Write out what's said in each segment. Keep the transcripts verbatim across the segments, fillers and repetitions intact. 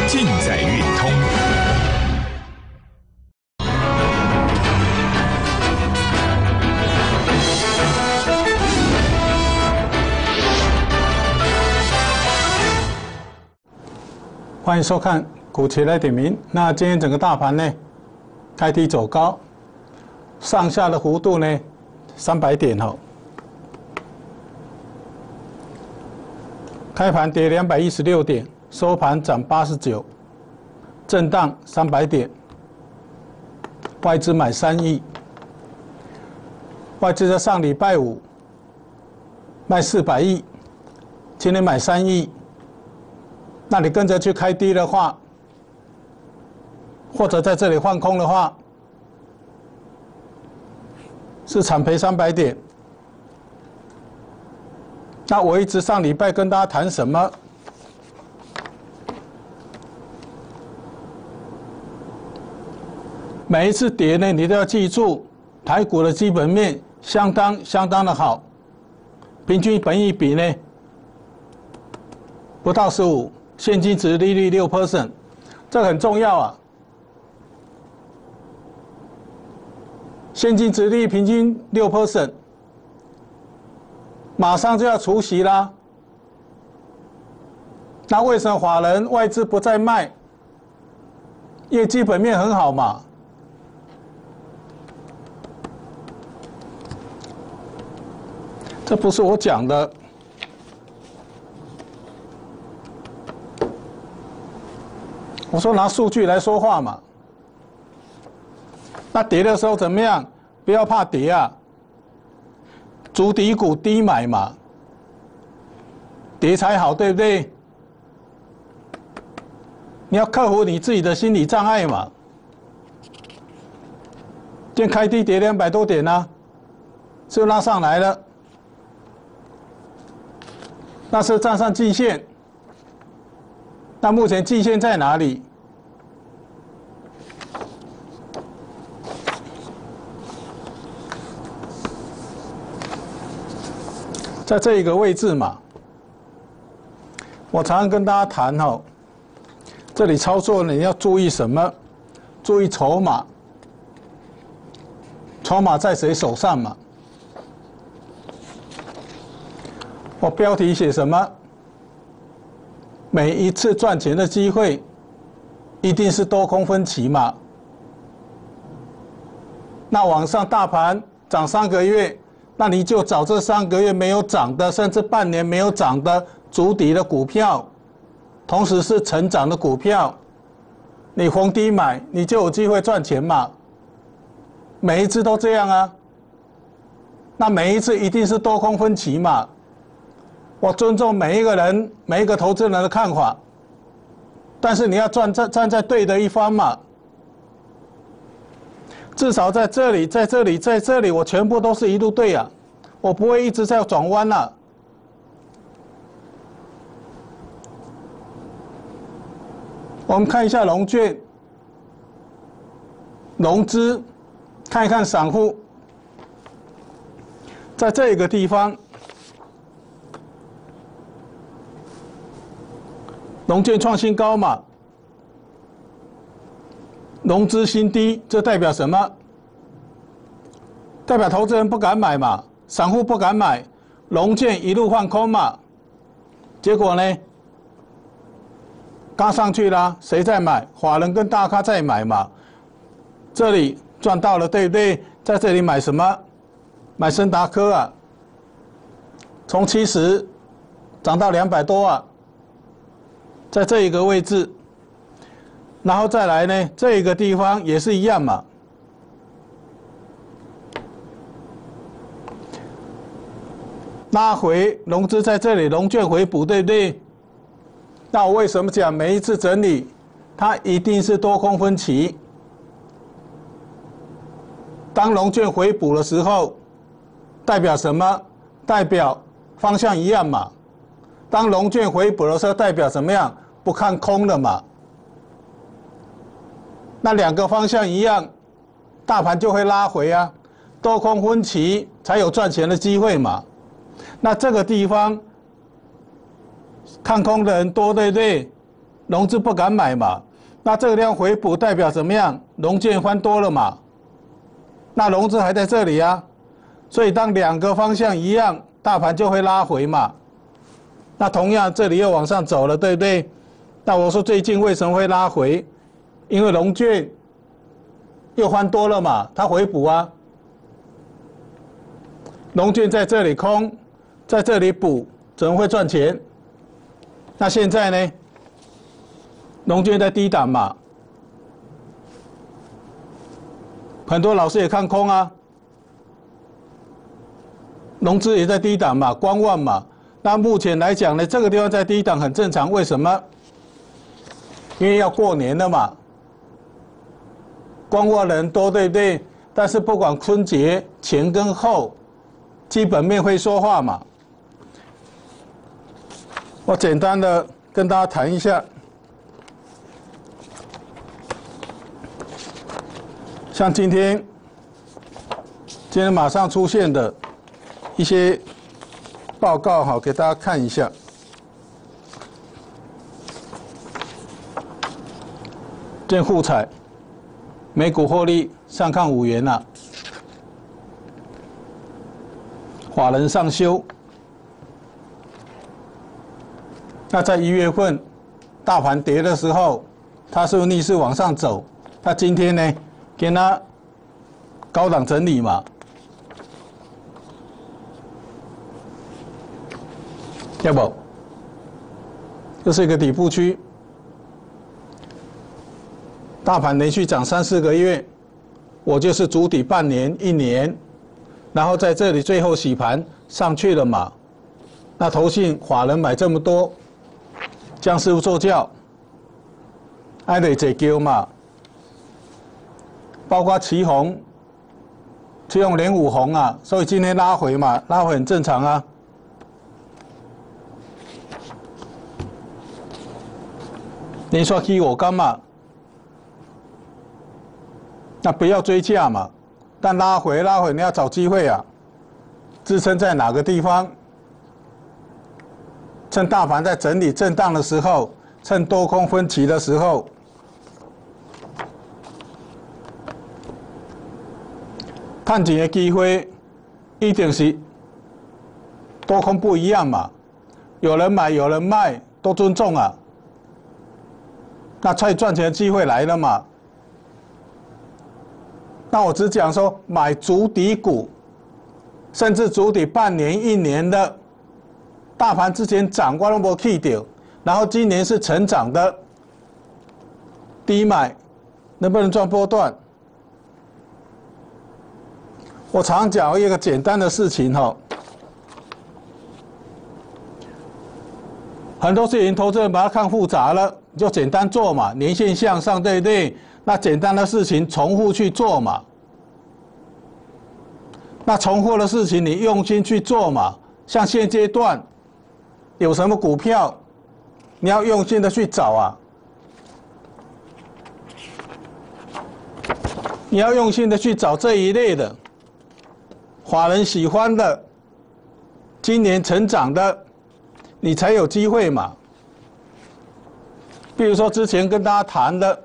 尽在运通。 欢迎收看股期来点名。那今天整个大盘呢，开低走高，上下的幅度呢，三百点哦。开盘跌两百一十六点，收盘涨八十九，震荡三百点。外资买三亿，外资在上礼拜五卖四百亿，今天买三亿。那你跟着去开低的话，或者在这里放空的话，是惨赔三百点。那我一直上礼拜跟大家谈什么？每一次跌呢，你都要记住，台股的基本面相当相当的好，平均本益比呢不到十五。现金殖利率 百分之六， 这个很重要啊。现金殖利率平均 百分之六， 马上就要除息啦。那为什么法人外资不再卖？因为基本面很好嘛。这不是我讲的。我说拿数据来说话嘛。那跌的时候怎么样？不要怕跌啊，筑底股低买嘛，跌才好，对不对？你要克服你自己的心理障碍嘛。今天开低跌两百多点啊，就拉上来了，那是站上季线。那目前季线在哪里？在这一个位置嘛。我常常跟大家谈哦，这里操作呢，你要注意什么？注意筹码，筹码在谁手上嘛？我标题写什么？每一次赚钱的机会，一定是多空分歧嘛。那往上大盘涨三个月，那你就找这三个月没有涨的，甚至半年没有涨的筑底的股票，同时是成长的股票，你逢低买，你就有机会赚钱嘛。每一次都这样啊。那每一次一定是多空分歧嘛。我尊重每一个人、每一个投资人的看法，但是你要站在站在对的一方嘛。至少在这里、在这里、在这里，我全部都是一路对啊，我不会一直在转弯了。我们看一下融券、融资，看一看散户，在这个地方。融券创新高嘛，融资新低，这代表什么？代表投资人不敢买嘛，散户不敢买，融券一路放空嘛，结果呢，刚上去啦，谁在买？法人跟大咖在买嘛，这里赚到了，对不对？在这里买什么？买森达科啊，从七十涨到两百多啊。在这一个位置，然后再来呢，这一个地方也是一样嘛。拉回融资在这里，融券回补，对不对？那我为什么讲每一次整理，它一定是多空分歧？当融券回补的时候，代表什么？代表方向一样嘛。当融券回补的时候，代表怎么样？不看空了嘛。那两个方向一样，大盘就会拉回啊，多空分歧才有赚钱的机会嘛。那这个地方看空的人多，对不对？ 融资不敢买嘛。那这个地方回补代表怎么样？融券翻多了嘛。那融资还在这里啊，所以当两个方向一样，大盘就会拉回嘛。那同样这里又往上走了，对不对？那我说最近为什么会拉回？因为融券又翻多了嘛，它回补啊。融券在这里空，在这里补，怎么会赚钱？那现在呢？融券在低档嘛，很多老师也看空啊。融资也在低档嘛，观望嘛。那目前来讲呢，这个地方在低档很正常，为什么？因为要过年了嘛，观望的人多，对不对？但是不管春节前跟后，基本面会说话嘛。我简单的跟大家谈一下，像今天，今天马上出现的一些报告，好，给大家看一下。今天富彩每股获利上看五元了，法人上修。那在一月份大盘跌的时候，它是逆势往上走。它今天呢，给它高档整理嘛，要不？这是一个底部区。大盘连续涨三四个月，我就是筑底半年、一年，然后在这里最后洗盘上去了嘛。那投信法人买这么多，江师傅坐轿，爱得这叫嘛。包括旗宏，旗宏连五红啊，所以今天拉回嘛，拉回很正常啊。连续起我干嘛？那不要追价嘛，但拉回拉回你要找机会啊，支撑在哪个地方？趁大盘在整理震荡的时候，趁多空分歧的时候，探钱的机会一定是多空不一样嘛，有人买有人卖，都尊重啊，那才赚钱的机会来了嘛。那我只讲说买筑底股，甚至筑底半年、一年的，大盘之前涨我都没去掉，然后今年是成长的，低买能不能赚波段？我常讲一个简单的事情哈，很多事情投资人把它看复杂了，就简单做嘛，年线向上，对不对？那简单的事情重复去做嘛，那重复的事情你用心去做嘛。像现阶段有什么股票，你要用心的去找啊，你要用心的去找这一类的，法人喜欢的，今年成长的，你才有机会嘛。比如说之前跟大家谈的。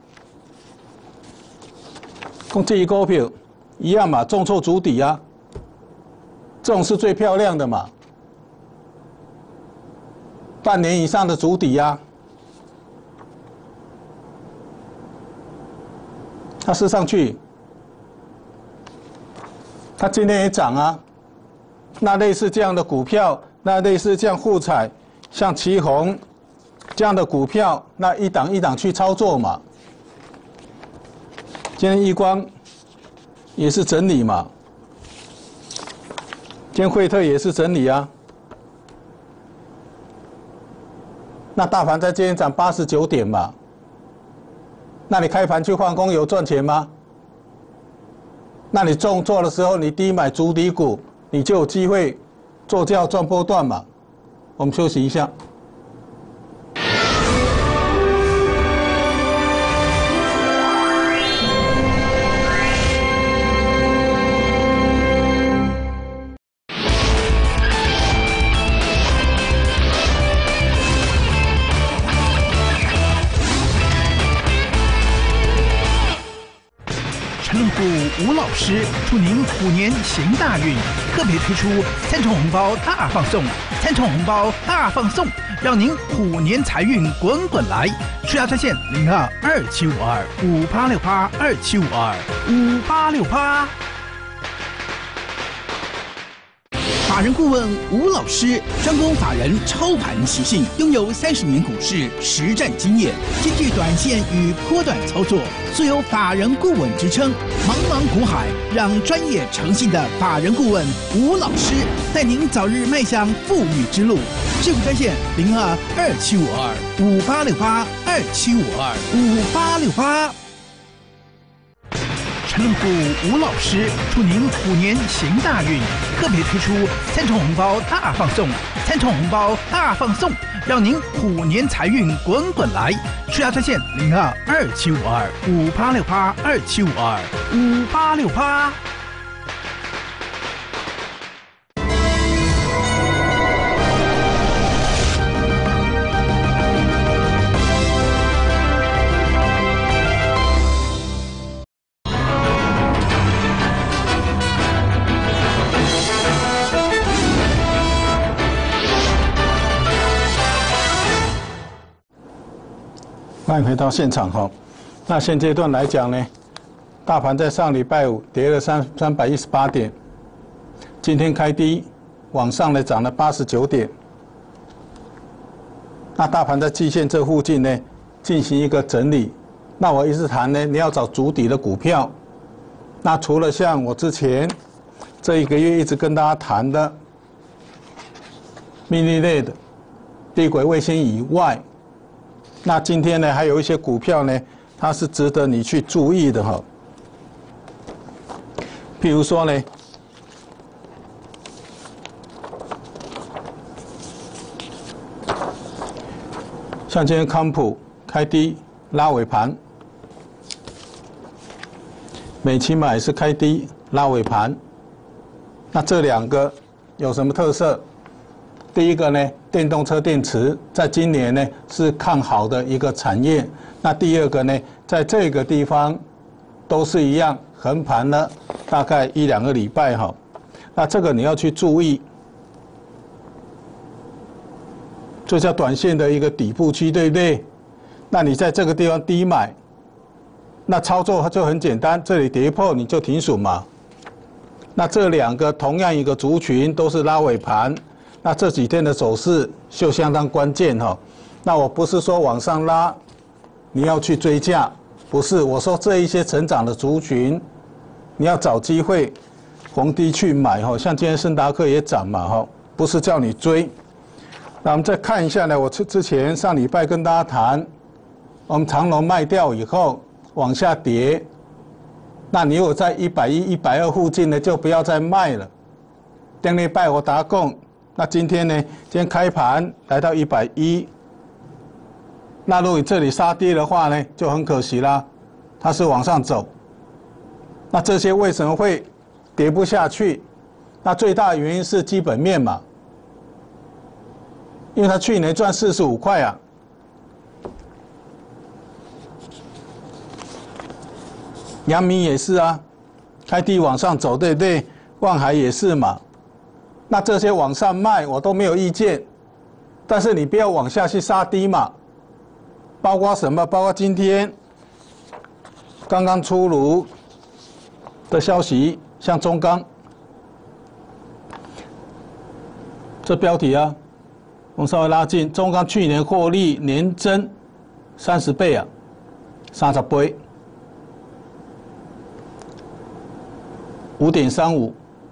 跟这一股票一样嘛，重挫筑底啊，这种是最漂亮的嘛。半年以上的筑底啊，它是上去，它今天也涨啊。那类似这样的股票，那类似这样富彩，像旗宏这样的股票，那一档一档去操作嘛。今天亿光也是整理嘛，今天惠特也是整理啊。那大盘在今天涨八十九点嘛，那你开盘去换工有赚钱吗？那你重做的时候，你低买筑底股，你就有机会做轿赚波段嘛。我们休息一下。 吴老师祝您虎年行大运，特别推出三重红包大放送，三重红包大放送，让您虎年财运滚滚来。数价专线零二二七五二五八六八二七五二五八六八。法人顾问吴老师专攻法人操盘习性，拥有三十年股市实战经验，兼具短线与波段操作，素有法人顾问之称。茫茫股海，让专业诚信的法人顾问吴老师带您早日迈向富裕之路。致富专线零二二七五二五八六八二七五二五八六八。陈乐股吴老师祝您虎年行大运，特别推出三重红包大放送，三重红包大放送，让您虎年财运滚滚来。数价专线零二二七五二五八六八二七五二五八六八。 欢迎回到现场哈。那现阶段来讲呢，大盘在上礼拜五跌了三三百一十八点，今天开低，往上呢涨了八十九点。那大盘在季线这附近呢进行一个整理。那我一直谈呢，你要找筑底的股票。那除了像我之前这一个月一直跟大家谈的命令类的低轨卫星以外，那今天呢，还有一些股票呢，它是值得你去注意的哈。譬如说呢，像今天康普开低拉尾盘，美琪玛也是开低拉尾盘。那这两个有什么特色？第一个呢，电动车电池在今年呢是看好的一个产业。那第二个呢，在这个地方都是一样横盘了大概一两个礼拜哈。那这个你要去注意，这叫短线的一个底部区，对不对？那你在这个地方低买，那操作就很简单，这里跌破你就停损嘛。那这两个同样一个族群都是拉尾盘。那这几天的走势就相当关键哈。那我不是说往上拉，你要去追价，不是。我说这一些成长的族群，你要找机会逢低去买哈。像今天圣达科也涨嘛哈，不是叫你追。那我们再看一下呢，我之之前上礼拜跟大家谈，我们长荣卖掉以后往下跌，那你如果在一百一、一百二附近呢，就不要再卖了。上礼拜我打供。那今天呢？今天开盘来到一百一，那如果你这里杀跌的话呢，就很可惜啦。它是往上走，那这些为什么会跌不下去？那最大的原因是基本面嘛，因为它去年赚四十五块啊。阳明也是啊，开低往上走，对不对？万海也是嘛。那这些往上卖我都没有意见，但是你不要往下去杀低嘛。包括什么？包括今天刚刚出炉的消息，像中钢，这标题啊，我们稍微拉近，中钢去年获利年增三十倍啊，三十倍，五点三五。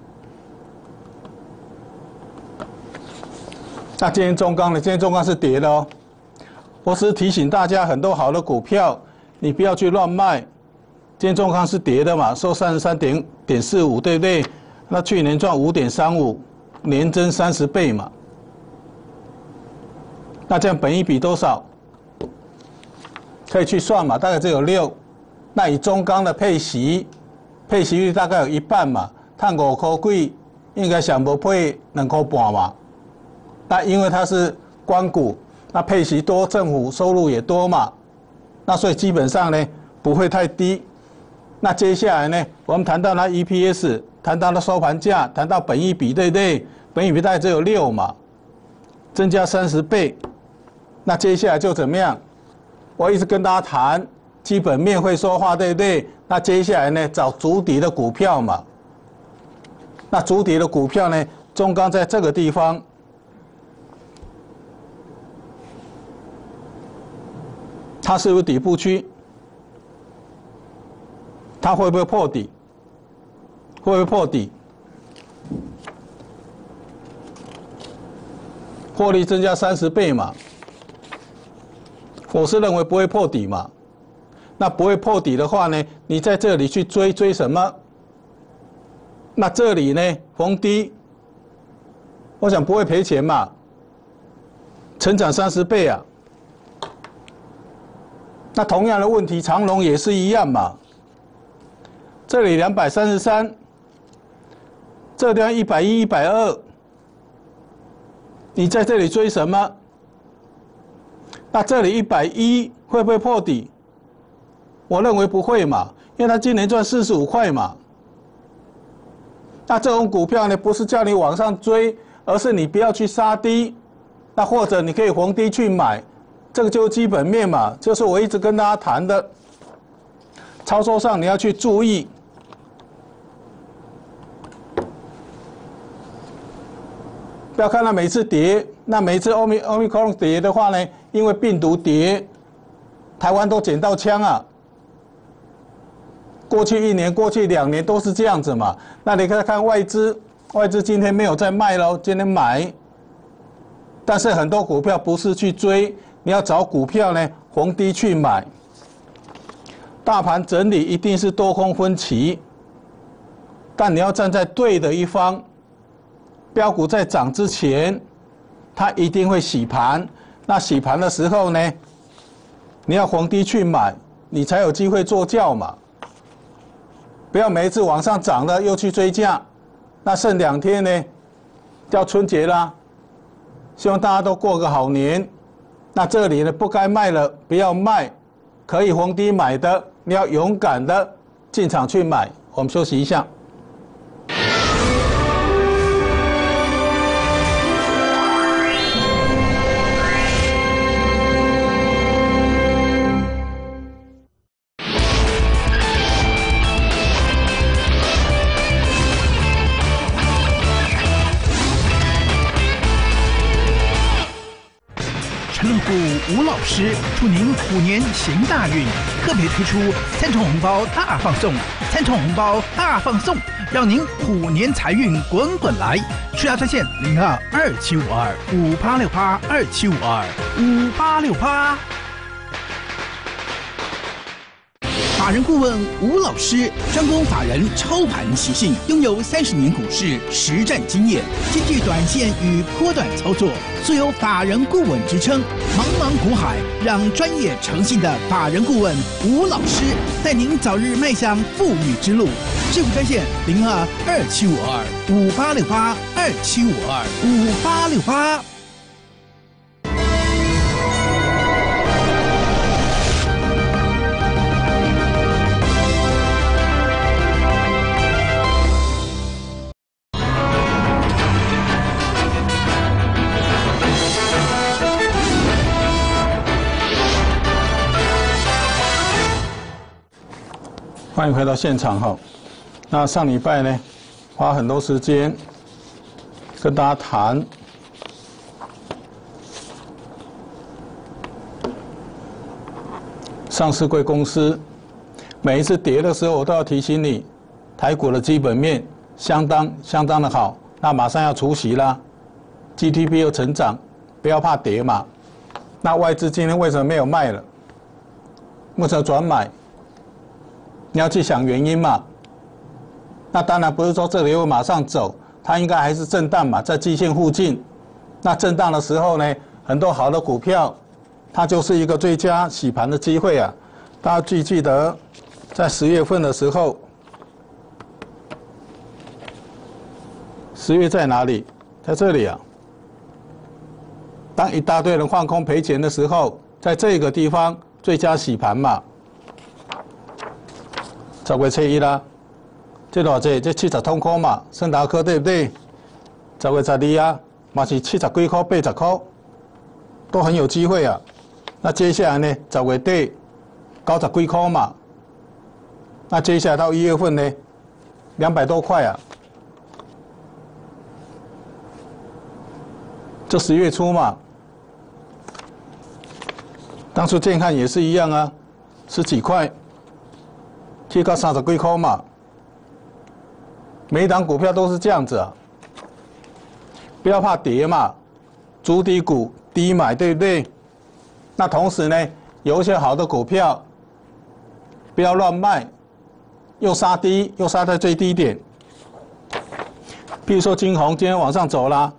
那今天中钢呢？今天中钢是跌的哦。我只是提醒大家，很多好的股票，你不要去乱卖。今天中钢是跌的嘛，收三十三点点四五，对不对？那去年赚五点三五，年增三十倍嘛。那这样本益比多少？可以去算嘛，大概只有六。那以中钢的配息，配息率大概有一半嘛，赚五块几，应该想不配两块半嘛。那因为它是官股，那配息多，政府收入也多嘛，那所以基本上呢不会太低。 那接下来呢，我们谈到了 E P S， 谈到了收盘价，谈到本益比，对不对？本益比大概只有六嘛，增加三十倍。那接下来就怎么样？我一直跟大家谈，基本面会说话，对不对？那接下来呢，找筑底的股票嘛。那筑底的股票呢，中钢在这个地方，它是不是底部区？它会不会破底？会不会破底？获利增加三十倍嘛？我是认为不会破底嘛。那不会破底的话呢，你在这里去追追什么？那这里呢，逢低，我想不会赔钱嘛。成长三十倍啊。那同样的问题，长荣也是一样嘛。这里两百三十三，这地方一百一、一百二，你在这里追什么？那这里一百一会不会破底？我认为不会嘛，因为它今年赚四十五块嘛。那这种股票呢，不是叫你往上追，而是你不要去杀低，那或者你可以逢低去买，这个就是基本面嘛，就是我一直跟大家谈的。操作上你要去注意，不要看它每次跌，那每次欧米欧米克戎跌的话呢，因为病毒跌，台湾都捡到枪啊。过去一年、过去两年都是这样子嘛。那你看看外资，外资今天没有在卖喽，今天买。但是很多股票不是去追，你要找股票呢，逢低去买。大盘整理一定是多空分歧，但你要站在对的一方。标股在涨之前，它一定会洗盘。那洗盘的时候呢，你要逢低去买，你才有机会做轿嘛。不要每一次往上涨了又去追价，那剩两天呢，要春节啦。希望大家都过个好年。那这里呢，不该卖了不要卖，可以逢低买的，你要勇敢的进场去买。我们休息一下。 吴老师祝您虎年行大运，特别推出三重红包大放送，三重红包大放送，让您虎年财运滚滚来。数价专线零二二七五二五八六八二七五二五八六八。法人顾问吴老师专攻法人操盘习性，拥有三十年股市实战经验，兼具短线与波段操作，素有法人顾问之称。茫茫股海，让专业诚信的法人顾问吴老师带您早日迈向富裕之路。致富专线零二二七五二五八六八二七五二五八六八。 欢迎回到现场哈。那上礼拜呢，花很多时间跟大家谈上市柜公司，每一次跌的时候，我都要提醒你，台股的基本面相当相当的好，那马上要除息啦 ，G D P 又成长，不要怕跌嘛。那外资今天为什么没有卖了？为什么转买？你要去想原因嘛。那当然不是说这里会马上走，它应该还是震荡嘛，在季线附近。那震荡的时候呢，很多好的股票，它就是一个最佳洗盘的机会啊。大家记记得，在十月份的时候，十月在哪里？在这里啊。当一大堆人放空赔钱的时候，在这个地方最佳洗盘嘛。 十月初一啦，这偌济？这七十通块嘛，森达科对不对？十月十二啊，嘛是七十几块、八十块，都很有机会啊。那接下来呢，十月底九十几块嘛，那接下来到一月份呢，两百多块啊。这十月初嘛，当初建汉也是一样啊，十几块，去到三十几块嘛。每一档股票都是这样子啊，不要怕跌嘛，主底股低买，对不对？那同时呢，有一些好的股票，不要乱卖，又杀低，又杀在最低点。譬如说金鸿今天往上走啦。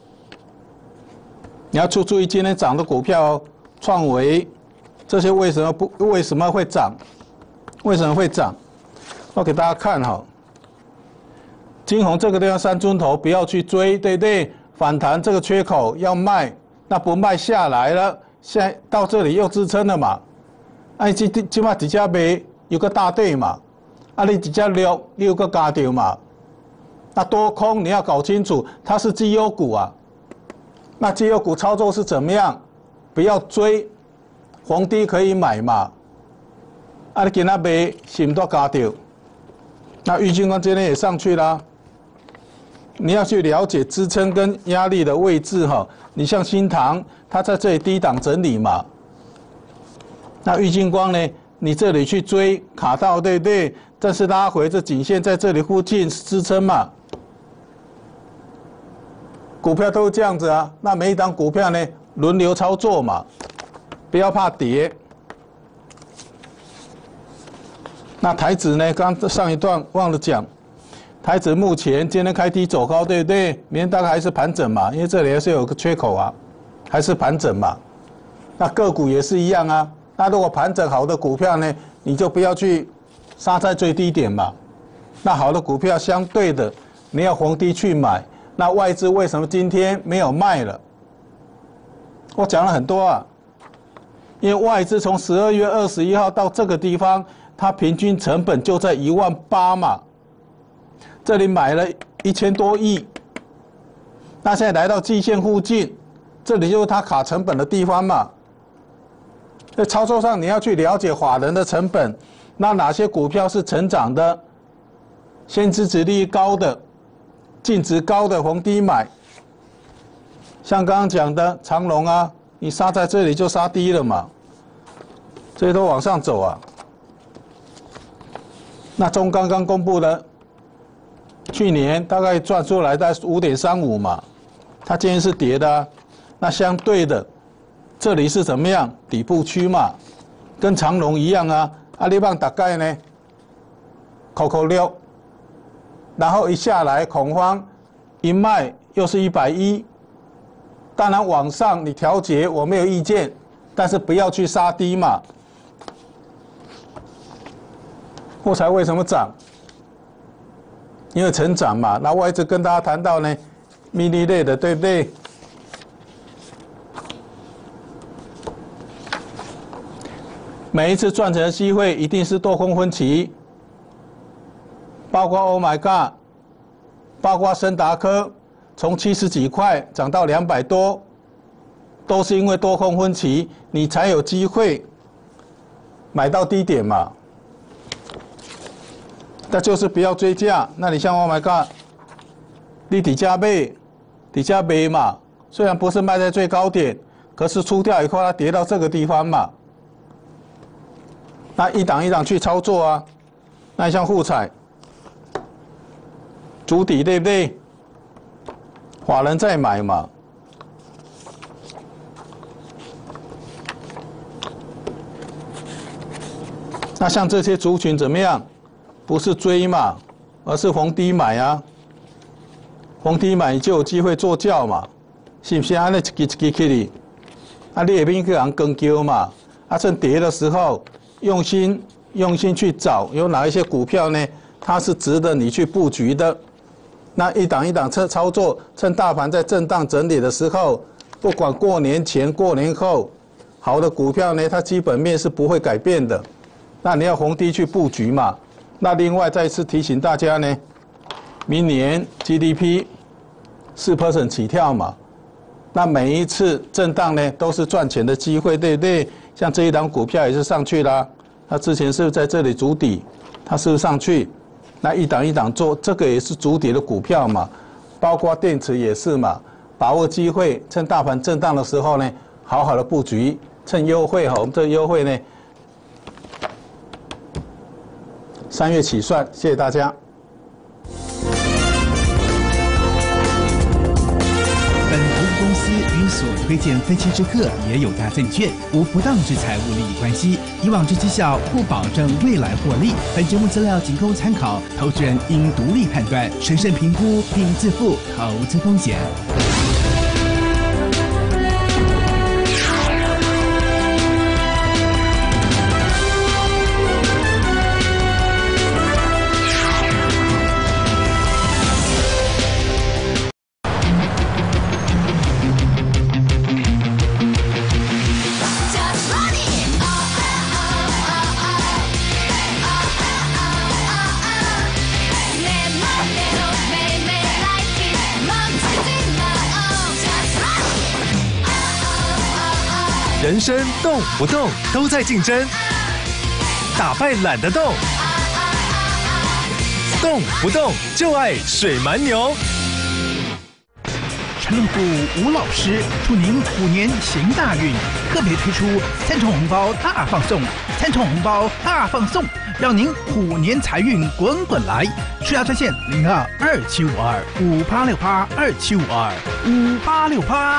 你要注注意今天涨的股票，创维这些为什么不为什么会涨？为什么会涨？我给大家看哈，金鸿这个地方三尊头不要去追，对不对？反弹这个缺口要卖，那不卖下来了，现在到这里又支撑了嘛？啊，这这嘛底下卖有个大对嘛？啊，你底下六你有个加掉嘛？那多空你要搞清楚，它是绩优股啊。那绩优股操作是怎么样？不要追，逢低可以买嘛。啊，你今仔卖是唔多加掉。那玉金光今天也上去啦。你要去了解支撑跟压力的位置哈。你像新唐，它在这里低档整理嘛。那玉金光呢？你这里去追卡到对不对？但是拉回这颈线在这里附近是支撑嘛。股票都是这样子啊，那每一档股票呢，轮流操作嘛，不要怕跌。那台指呢，刚上一段忘了讲，台指目前今天开低走高，对不对？明天大概还是盘整嘛，因为这里还是有个缺口啊，还是盘整嘛。那个股也是一样啊，那如果盘整好的股票呢，你就不要去杀在最低点嘛。那好的股票相对的，你要逢低去买。那外资为什么今天没有卖了？我讲了很多啊，因为外资从十二月二十一号到这个地方，它平均成本就在一万八嘛，这里买了一千多亿，那现在来到季线附近，这里就是它卡成本的地方嘛。在操作上你要去了解法人的成本，那哪些股票是成长的，现金殖利率高的。净值高的逢低买，像刚刚讲的长荣啊，你杀在这里就杀低了嘛，这些都往上走啊。那中钢刚公布的，去年大概赚出来在五点三五嘛，它今天是跌的啊。那相对的，这里是怎么样？底部区嘛，跟长荣一样啊。啊，你帮大概呢，扣扣六。然后一下来恐慌，一卖又是一百一，当然往上你调节我没有意见，但是不要去杀低嘛。货财为什么涨？因为成长嘛。那我一直跟大家谈到呢 ，mini 类的对不对？每一次赚钱的机会一定是多空分歧。包括 Oh my God， 包括森达科，从七十几块涨到两百多，都是因为多空分歧，你才有机会买到低点嘛。那就是不要追价。那你像 Oh my God， 你底价卖，底价卖嘛，虽然不是卖在最高点，可是出掉以后它跌到这个地方嘛，那一档一档去操作啊。那像富彩。主底对不对？法人在买嘛。那像这些族群怎么样？不是追嘛，而是逢低买啊。逢低买就有机会做轿嘛，是不是？安尼一支一支起哩，啊，你也免去人跟叫嘛。啊，趁跌的时候，用心用心去找有哪一些股票呢？它是值得你去布局的。那一档一档操操作，趁大盘在震荡整理的时候，不管过年前、过年后，好的股票呢，它基本面是不会改变的。那你要逢低去布局嘛。 那另外再次提醒大家呢，明年 G D P 四 percent 起跳嘛，那每一次震荡呢都是赚钱的机会，对不对？像这一档股票也是上去啦，它之前是不是在这里筑底，它是不是上去？那一档一档做，这个也是筑底的股票嘛，包括电池也是嘛，把握机会，趁大盘震荡的时候呢，好好的布局，趁优惠哈，我们这个优惠呢。三月起算，谢谢大家。 本投资公司与所推荐分期之客也有大证券无不当之财务利益关系，以往之绩效不保证未来获利。本节目资料仅供参考，投资人应独立判断、审慎评估并自负投资风险。 人生动不动都在竞争，打败懒得动，动不动就爱水蛮牛。 陈乐虎吴老师祝您虎年行大运，特别推出三重红包大放送，三重红包大放送，让您虎年财运滚滚来。数价专线零二二七五二五八六八二七五二五八六八。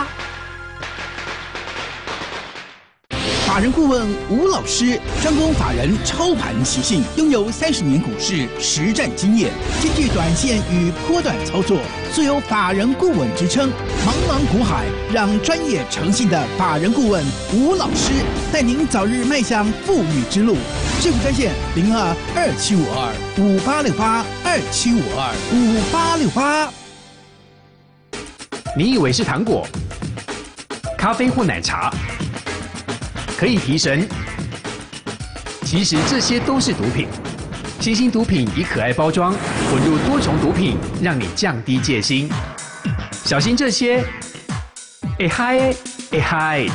法人顾问吴老师，专攻法人操盘习性，拥有三十年股市实战经验，兼具短线与波段操作，素有法人顾问之称。茫茫股海，让专业诚信的法人顾问吴老师带您早日迈向富裕之路。致富专线零二二七五二五八六八二七五二五八六八。 你以为是糖果、咖啡或奶茶？可以提神，其实这些都是毒品。新兴毒品以可爱包装，混入多重毒品，让你降低戒心。小心这些，哎嗨哎嗨！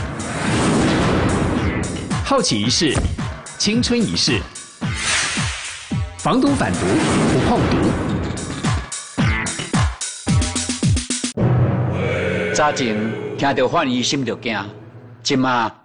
好奇一试，青春一试，防毒反毒，不碰毒。早前听到范医生就惊，今嘛